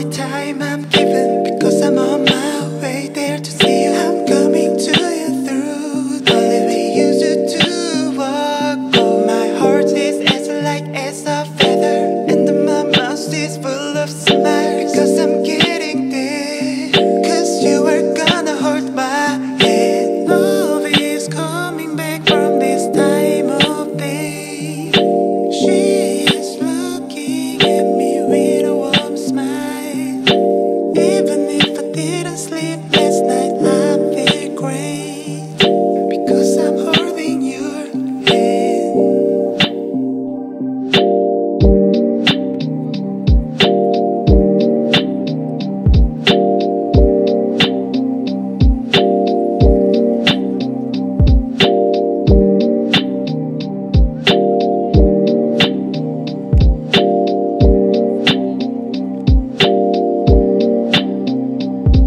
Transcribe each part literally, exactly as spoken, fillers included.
only time I'm given, because I'm on my way there to see you. I'm coming to you through the only way you used to walk. Oh, my heart is as light as a feather, and my mouth is full of smiles, because I'm getting there, because you are gonna hold my hand. Love is coming back from this time of day. She is looking at me with a warm smile. Even if I didn't sleep last night, I feel great, because I'm holding your hand.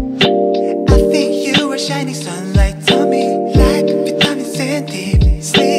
I think you were shining sunlight on me, like vitamin C and deep sleep.